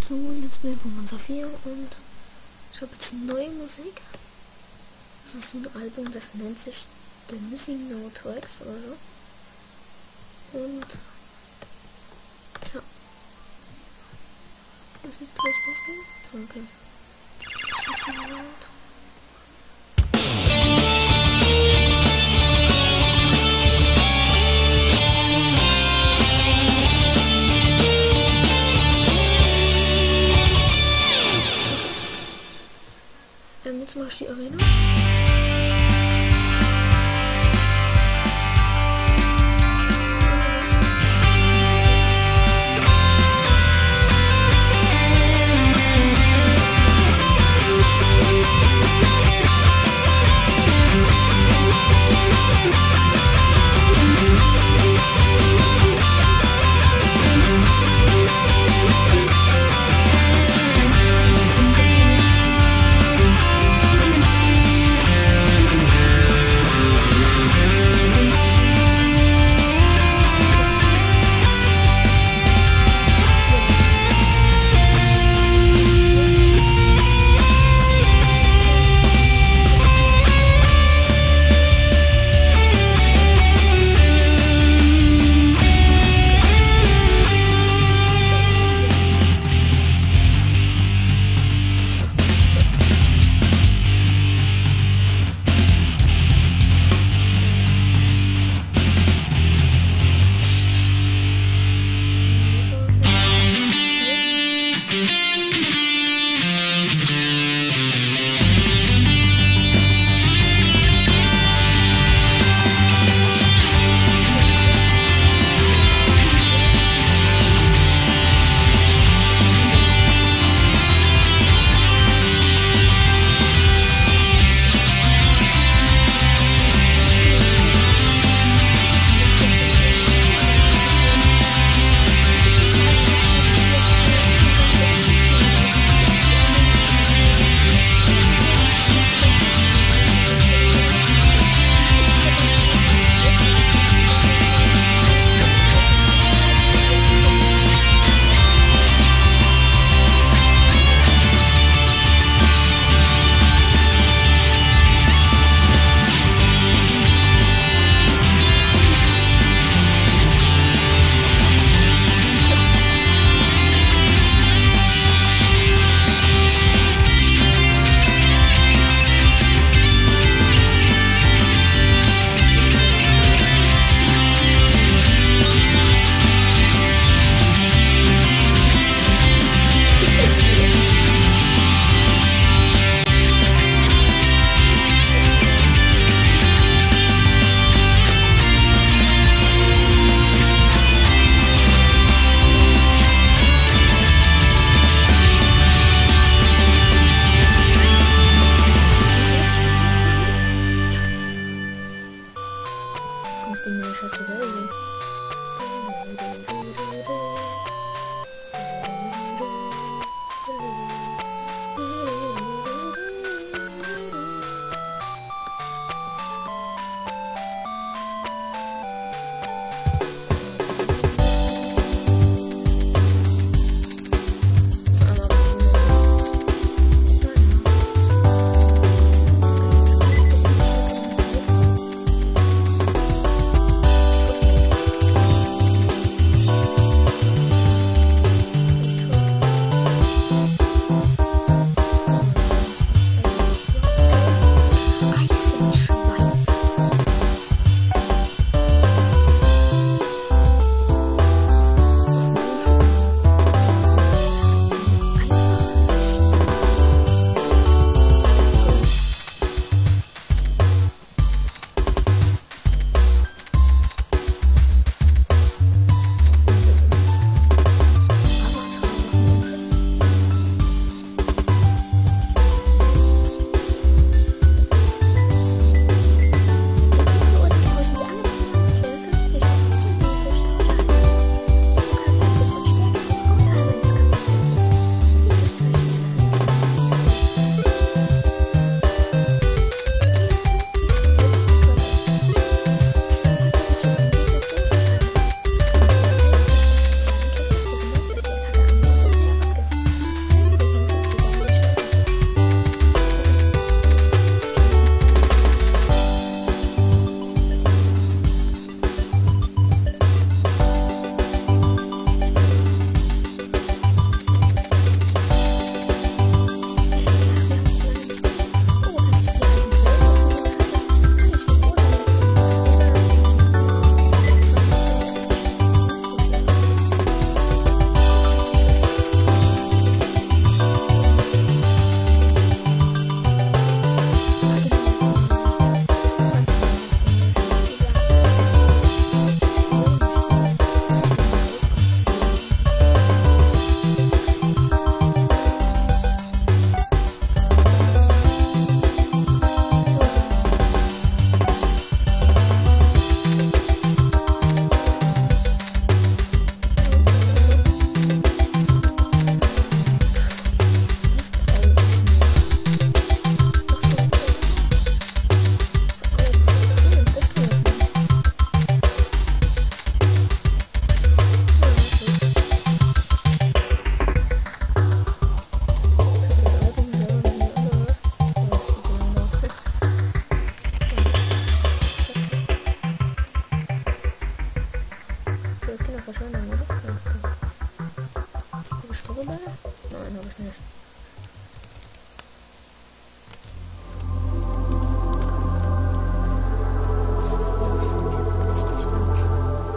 zu Let's Play Pokémon Saphir und ich habe jetzt neue Musik. Das ist ein Album, das nennt sich The Missing No Tracks oder so. Und ja, muss jetzt gleich losgehen? Okay. Jetzt mache ich die Arena. Pokéball? Nein, habe ich nicht. Sieht richtig aus.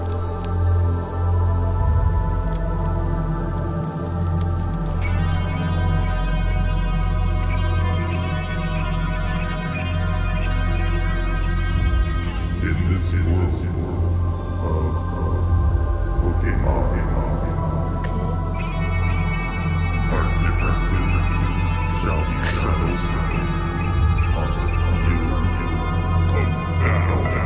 In this world of Pokemon, our differences shall be settled on the field of battle.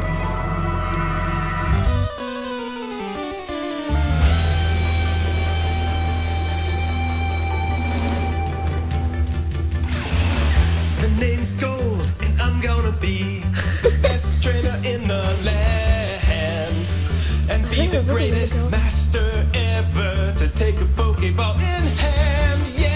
The name's Gold, and I'm gonna be the best trainer in the land, and be the greatest master ever to take a Pokeball in hand. Yeah.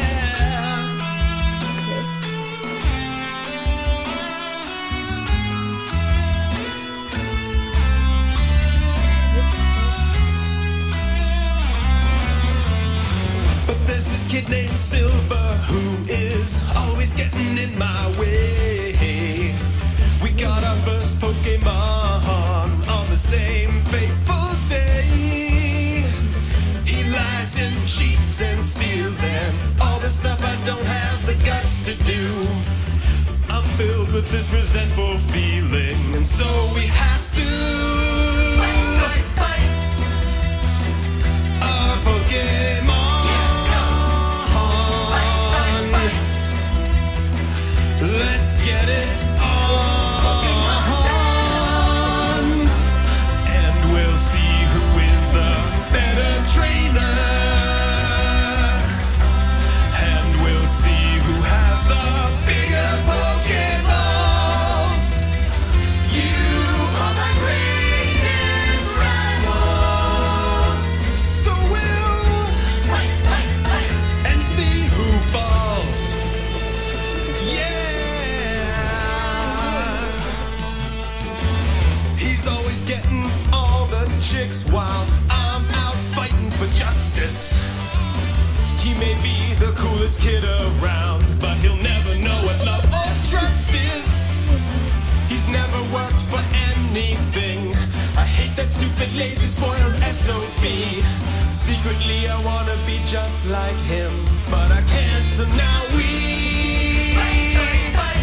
But there's this kid named Silver who is always getting in my way. We got our first Pokemon on the same fateful day. He lies and cheats and steals and all the stuff I don't have the guts to do. I'm filled with this resentful feeling, and so we have to fight our Pokemon. Let's get it on, and we'll see who is the better trainer, and we'll see who has the bigger Pokeballs. You are my greatest rival, so we'll fight, and see who falls. He's always getting all the chicks while I'm out fighting for justice. He may be the coolest kid around, but he'll never know what love or trust is. He's never worked for anything. I hate that stupid, lazy, spoiled SOB. Secretly I wanna be just like him, but I can't, so now we fight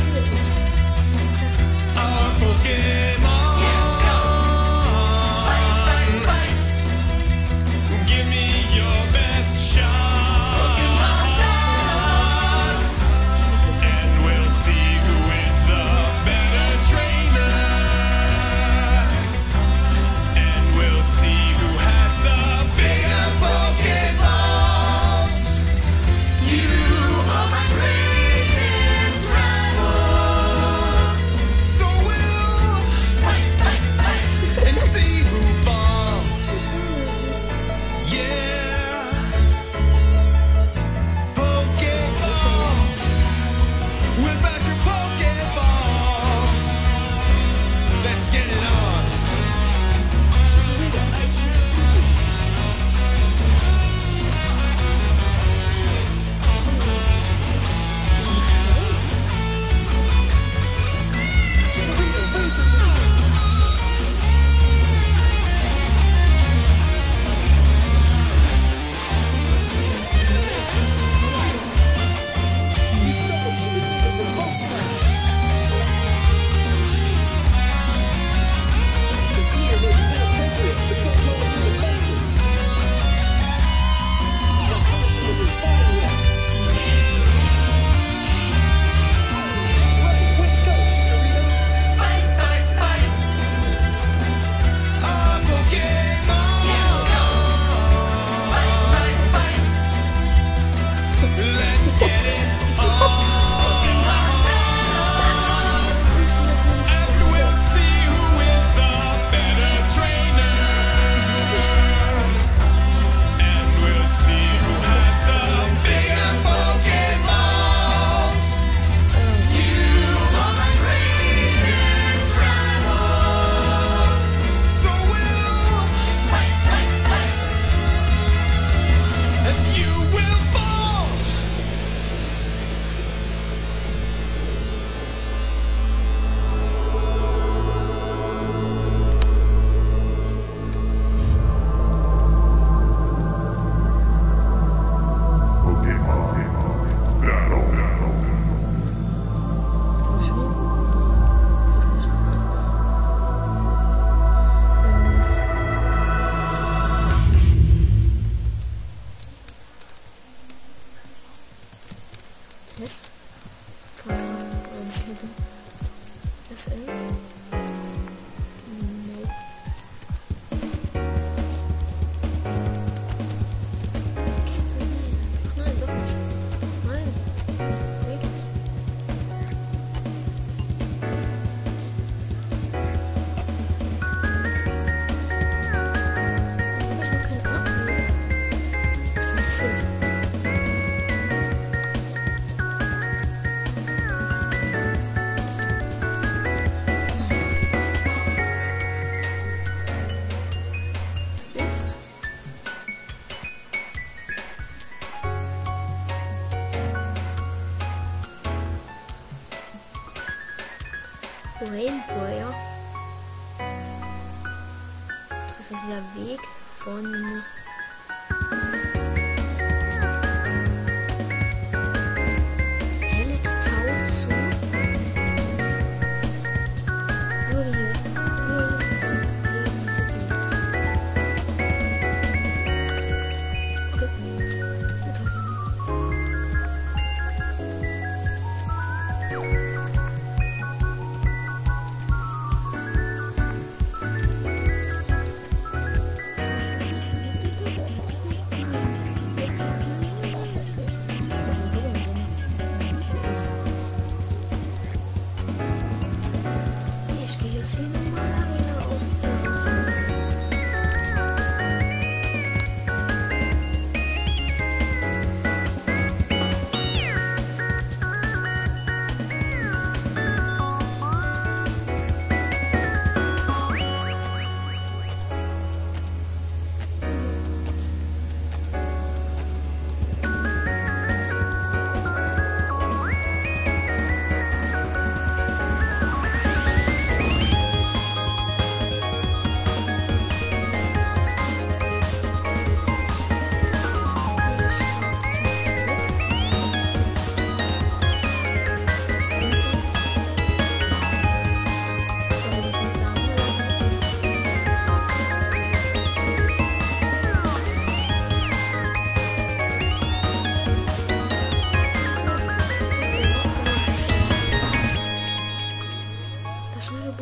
our Pokemon. Give me your best shot, and we'll see who is the better trainer, and we'll see who has the bigger Pokeballs. You are my greatest Yes. Slither. SL. Nee. Nein, doch nicht. Nein. Weg. Ich noch kein Abnehmen. Was ist das? Rainbow. Das ist der Weg von Helix Town zu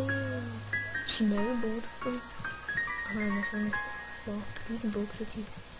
Schnellboot. Ah nein, das war nicht. Das war Boot City.